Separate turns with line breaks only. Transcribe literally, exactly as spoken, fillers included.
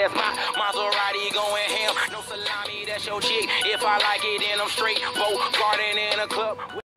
that's my Maserati going ham. No salami, that's your chick. If I like it, then I'm straight. Boat garden in a club.